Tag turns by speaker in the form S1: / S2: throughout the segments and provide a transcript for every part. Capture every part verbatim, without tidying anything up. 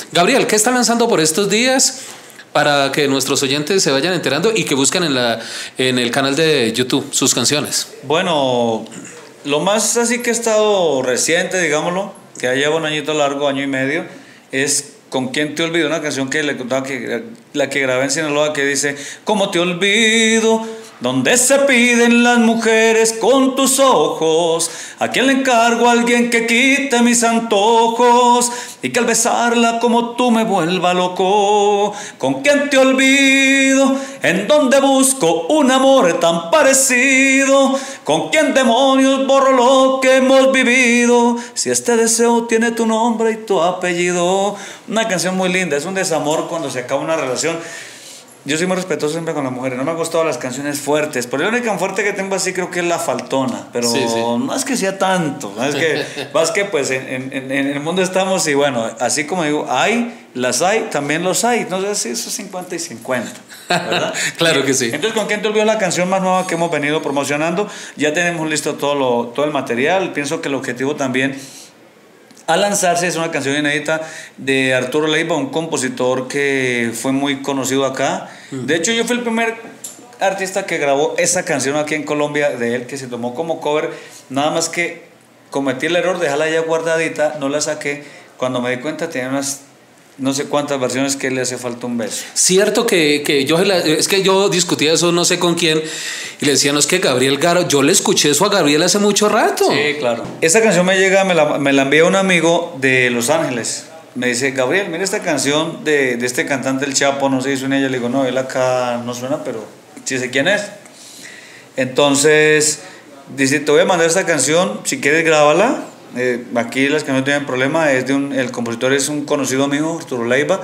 S1: Gabriel, ¿qué está lanzando por estos días para que nuestros oyentes se vayan enterando y que busquen en, la, en el canal de YouTube sus canciones?
S2: Bueno, lo más así que he estado reciente, digámoslo, que ya lleva un añito largo, año y medio, es Con quién te olvido, una canción que le contaba que la que grabé en Sinaloa, que dice: ¿cómo te olvido? Donde se piden las mujeres con tus ojos. ¿A quién le encargo a alguien que quite mis antojos? Y que al besarla como tú me vuelva loco. ¿Con quién te olvido? ¿En dónde busco un amor tan parecido? ¿Con quién demonios borro lo que hemos vivido? Si este deseo tiene tu nombre y tu apellido. Una canción muy linda, es un desamor cuando se acaba una relación. Yo soy muy respetuoso siempre con las mujeres, no me han gustado las canciones fuertes, pero la única fuerte que tengo así creo que es La Faltona, pero sí, sí. no es que sea tanto, no es que, más que pues en, en, en el mundo estamos y bueno, así como digo, hay, las hay, también los hay, no sé si eso es cincuenta y cincuenta, ¿verdad?
S1: Claro que sí.
S2: Entonces, ¿con quién te olvidó? La canción más nueva que hemos venido promocionando, ya tenemos listo todo, lo, todo el material, pienso que el objetivo también a lanzarse es una canción inédita de Arturo Leiva, un compositor que fue muy conocido acá. De hecho, yo fui el primer artista que grabó esa canción aquí en Colombia de él, que se tomó como cover, nada más que cometí el error de dejarla ya guardadita, no la saqué. Cuando me di cuenta tenía unas no sé cuántas versiones que le hace falta un beso.
S1: Cierto que, que yo, es que yo discutía eso no sé con quién y le decía, no, es que Gabriel Garo, yo le escuché eso a Gabriel hace mucho rato.
S2: Sí, claro. Esa canción me llega, me la, me la envía un amigo de Los Ángeles. Me dice: Gabriel, mira esta canción de, de este cantante El Chapo, no sé si suena ella. Le digo, no, él acá no suena, pero sí sé quién es. Entonces dice: te voy a mandar esta canción, si quieres grábala. Eh, aquí las que no tienen problema, es de un, el compositor es un conocido mío, Arturo Leiva,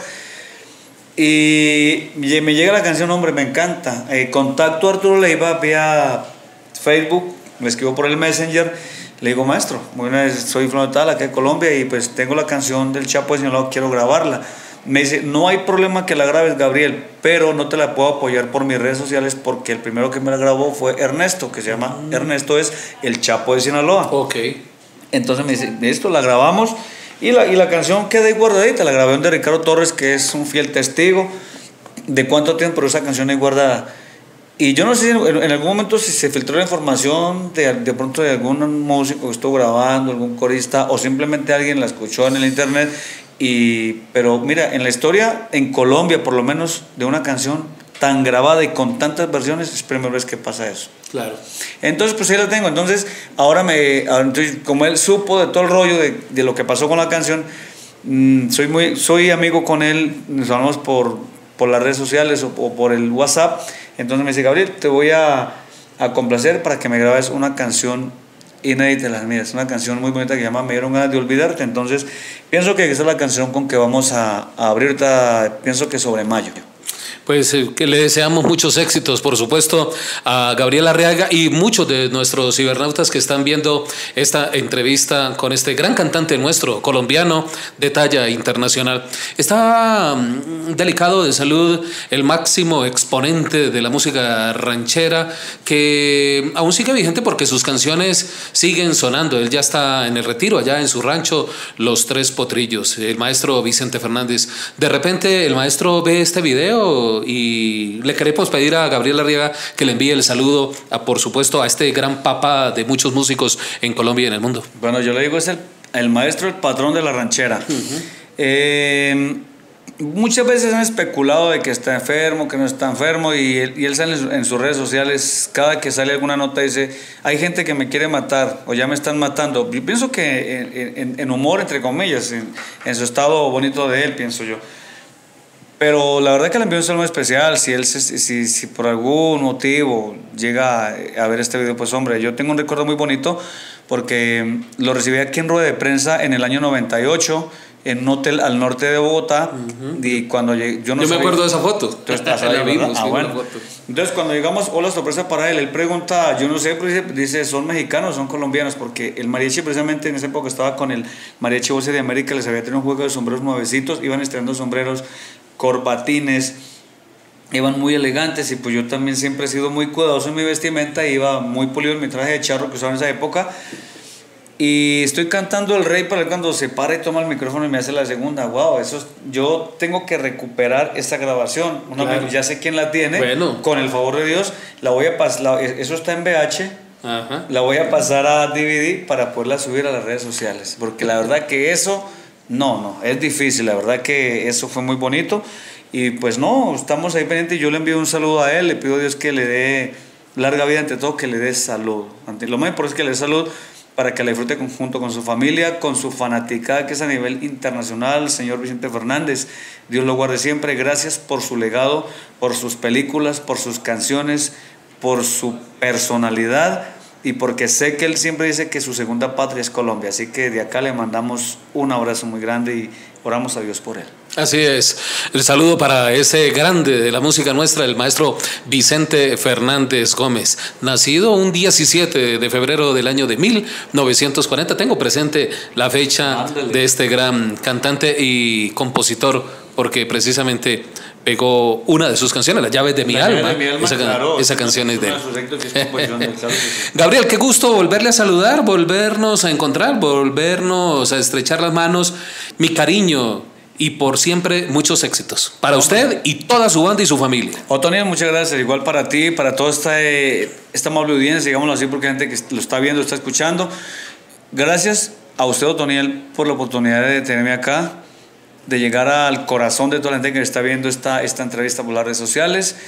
S2: y me llega la canción, hombre, me encanta. Eh, contacto a Arturo Leiva vía Facebook, me escribo por el Messenger, le digo: maestro, bueno, soy frontal acá en Colombia y pues tengo la canción del Chapo de Sinaloa, quiero grabarla. Me dice: no hay problema que la grabes, Gabriel, pero no te la puedo apoyar por mis redes sociales porque el primero que me la grabó fue Ernesto, que se llama mm. Ernesto es el Chapo de Sinaloa.
S1: Ok.
S2: Entonces me dice: esto la grabamos y la, y la canción queda ahí guardadita. La grabé de Ricardo Torres, que es un fiel testigo de cuánto tiempo, pero esa canción ahí guardada. Y yo no sé en, en algún momento si se filtró la información de, de pronto de algún músico que estuvo grabando, algún corista, o simplemente alguien la escuchó en el internet. Y, pero mira, en la historia, en Colombia por lo menos, de una canción tan grabada y con tantas versiones, es la primera vez que pasa eso.
S1: Claro.
S2: Entonces, pues ahí la tengo. Entonces, ahora me. Entonces, como él supo de todo el rollo de, de lo que pasó con la canción, mmm, soy muy soy amigo con él, nos hablamos por, por las redes sociales o, o por el WhatsApp. Entonces me dice: Gabriel, te voy a, a complacer para que me grabes una canción inédita de las mías. Una canción muy bonita que se llama Me dieron ganas de olvidarte. Entonces, pienso que esa es la canción con que vamos a, a abrir ahorita, pienso que sobre mayo.
S1: Pues eh, que le deseamos muchos éxitos, por supuesto, a Gabriel Arriaga y muchos de nuestros cibernautas que están viendo esta entrevista con este gran cantante nuestro, colombiano, de talla internacional. Está um, delicado de salud, el máximo exponente de la música ranchera, que aún sigue vigente porque sus canciones siguen sonando. Él ya está en el retiro, allá en su rancho, Los Tres Potrillos, el maestro Vicente Fernández. De repente el maestro ve este video y le queremos pedir a Gabriel Arriaga que le envíe el saludo, a, por supuesto, a este gran papa de muchos músicos en Colombia y en el mundo.
S2: Bueno, yo le digo, es el, el maestro, el patrón de la ranchera. Uh-huh. eh, muchas veces han especulado de que está enfermo, que no está enfermo, y él, y él sale en sus redes sociales, cada que sale alguna nota dice: hay gente que me quiere matar o ya me están matando. Yo pienso que en, en, en humor, entre comillas, en, en su estado bonito de él, pienso yo. Pero la verdad que le envío un saludo especial. Si él si, si por algún motivo llega a ver este video, pues hombre, yo tengo un recuerdo muy bonito porque lo recibí aquí en rueda de prensa en el año noventa y ocho en un hotel al norte de Bogotá. Uh-huh. Y cuando llegué, yo no
S1: yo
S2: sabía,
S1: me acuerdo de esa foto.
S2: Entonces, ahí, vimos, ah, bueno. Foto. Entonces cuando llegamos, hola, sorpresa para él, él pregunta, yo no sé, pero dice, dice, ¿son mexicanos o son colombianos? Porque el mariachi precisamente en esa época estaba con el mariachi Voces de América, les había tenido un juego de sombreros nuevecitos, iban estrenando sombreros, corbatines, iban muy elegantes, y pues yo también siempre he sido muy cuidadoso en mi vestimenta, iba muy pulido en mi traje de charro que usaba en esa época. Y estoy cantando El Rey para él cuando se para y toma el micrófono y me hace la segunda. Wow, eso es- yo tengo que recuperar esta grabación. Un
S1: Claro.
S2: amigo, ya sé quién la tiene.
S1: Bueno.
S2: Con el favor de Dios, la voy a pasar. Eso está en V H.
S1: Ajá.
S2: La voy a pasar a D V D para poderla subir a las redes sociales. Porque la verdad que eso, no, no, es difícil. La verdad que eso fue muy bonito. Y pues no, estamos ahí pendientes. Yo le envío un saludo a él. Le pido a Dios que le dé larga vida, ante todo, que le dé salud. Ante lo más importante es que le dé salud para que la disfrute con- junto con su familia, con su fanaticada que es a nivel internacional, señor Vicente Fernández. Dios lo guarde siempre. Gracias por su legado, por sus películas, por sus canciones, por su personalidad y porque sé que él siempre dice que su segunda patria es Colombia. Así que de acá le mandamos un abrazo muy grande y oramos a Dios por él.
S1: Así es. El saludo para ese grande de la música nuestra, el maestro Vicente Fernández Gómez, nacido un diecisiete de febrero del año de mil novecientos cuarenta. Tengo presente la fecha
S2: Ándale.
S1: de este gran cantante y compositor, porque precisamente pegó una de sus canciones, Las llaves de mi
S2: La llave
S1: alma.
S2: de mi alma,
S1: esa,
S2: claro,
S1: esa
S2: es
S1: canción
S2: una-
S1: es de él.
S2: una de sus éxitos que es composición de él, claro que sí.
S1: Gabriel, qué gusto volverle a saludar, volvernos a encontrar, volvernos a estrechar las manos. Mi cariño y por siempre muchos éxitos para usted y toda su banda y su familia.
S2: Otoniel, muchas gracias. Igual para ti, para toda esta, eh, esta amable audiencia, digámoslo así, porque hay gente que lo está viendo, está escuchando. Gracias a usted, Otoniel, por la oportunidad de tenerme acá, de llegar al corazón de toda la gente que está viendo esta, esta entrevista por las redes sociales.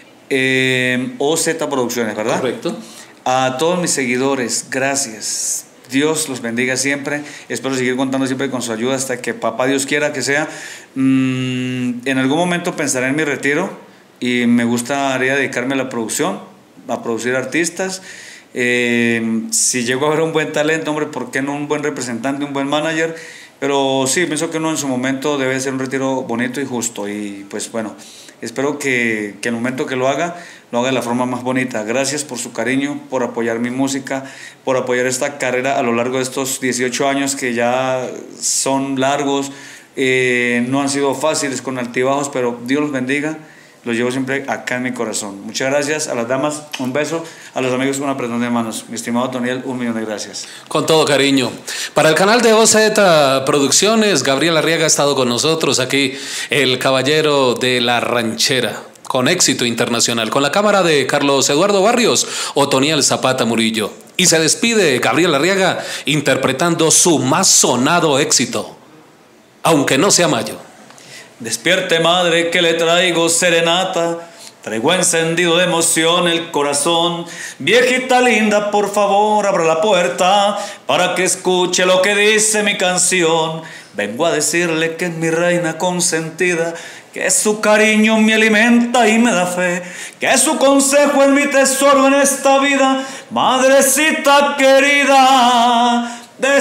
S2: Eh, O Z Producciones, ¿verdad?
S1: Correcto.
S2: A todos mis seguidores, gracias. Dios los bendiga siempre. Espero seguir contando siempre con su ayuda hasta que papá Dios quiera que sea. Mm, en algún momento pensaré en mi retiro y me gustaría dedicarme a la producción, a producir artistas. Eh, si llego a ver un buen talento, hombre, ¿por qué no un buen representante, un buen manager? Pero sí, pienso que uno en su momento debe ser un retiro bonito y justo. Y pues bueno, espero que, que el momento que lo haga, lo haga de la forma más bonita. Gracias por su cariño, por apoyar mi música, por apoyar esta carrera a lo largo de estos dieciocho años que ya son largos. Eh, no han sido fáciles, con altibajos, pero Dios los bendiga. Los llevo siempre acá en mi corazón. Muchas gracias a las damas, un beso. A los amigos, un apretón de manos. Mi estimado Toniel, un millón de gracias.
S1: Con todo cariño. Para el canal de O Z Producciones, Gabriel Arriaga ha estado con nosotros aquí, el caballero de la ranchera, con éxito internacional. Con la cámara de Carlos Eduardo Barrios, Otoniel Zapata Murillo. Y se despide Gabriel Arriaga interpretando su más sonado éxito, Aunque no sea mayo.
S2: Despierte, madre, que le traigo serenata. Traigo encendido de emoción el corazón. Viejita linda, por favor, abra la puerta para que escuche lo que dice mi canción. Vengo a decirle que es mi reina consentida, que su cariño me alimenta y me da fe, que su consejo es mi tesoro en esta vida. Madrecita querida,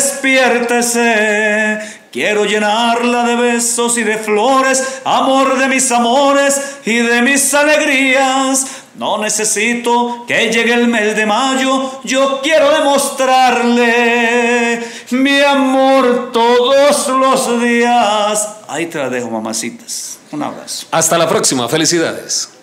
S2: despiértese. Quiero llenarla de besos y de flores, amor de mis amores y de mis alegrías. No necesito que llegue el mes de mayo, yo quiero demostrarle mi amor todos los días. Ahí te la dejo, mamacitas. Un abrazo.
S1: Hasta la próxima. Felicidades.